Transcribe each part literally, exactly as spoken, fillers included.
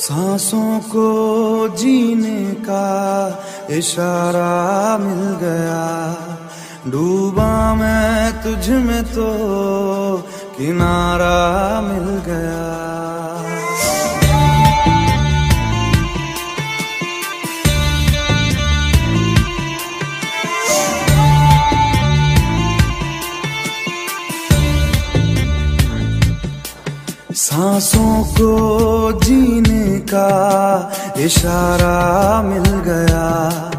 सांसों को जीने का इशारा मिल गया, डूबा मैं तुझ में तो किनारा मिल गया। सांसों को जीने का इशारा मिल गया,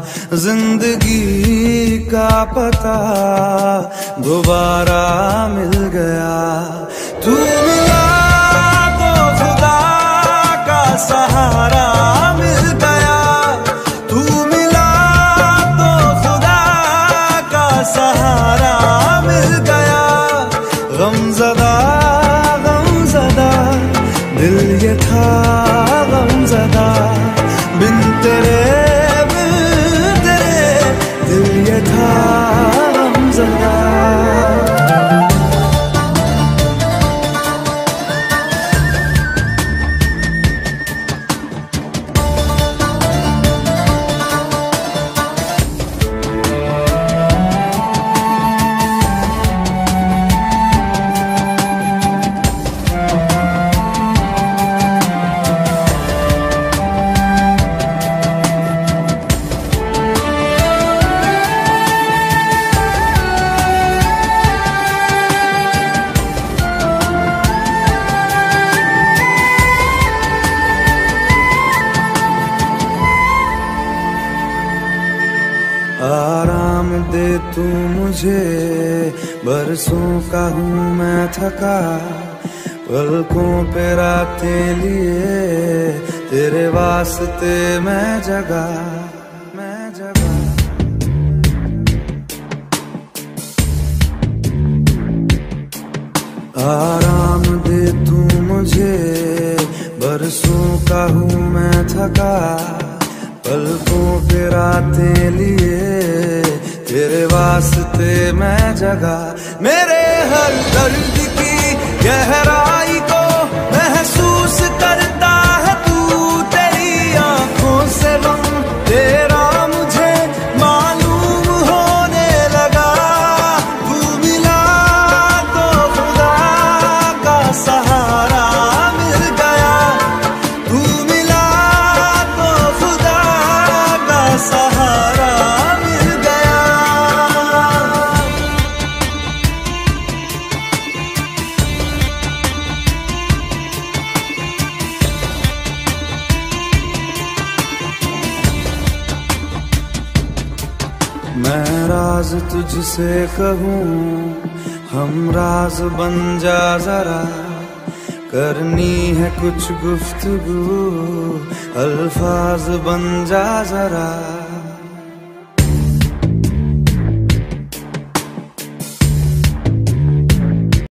जिंदगी का पता दोबारा मिल गया। तू मिला तो खुदा का सहारा मिल गया, तू मिला तो खुदा का सहारा मिल गया। गमज़दा दिल ये था गमज़दा, बिन तेरे बिन तेरे दिल ये था गमज़दा। आराम दे तू मुझे, बरसों का हूँ मैं थका, पलकों पे रातें लिए तेरे वास्ते मैं जगा, मैं जगा। आराम दे तू मुझे, बरसों का हूँ मैं थका, पलकों पे रातें लिए तेरे वास्ते मैं जगा। मेरे हर दर्द की गहराई को महसूस करता है तू, तेरी आंखों से रंग तेरा मुझे मालूम होने लगा। तू मिला तो खुदा का सहारा मिल गया, तू मिला तो खुदा का सहारा मिल गया। मैं राज तुझसे कहूँ, हम राज बन जा जरा, करनी है कुछ गुफ्तगू, अल्फाज बन जा जरा।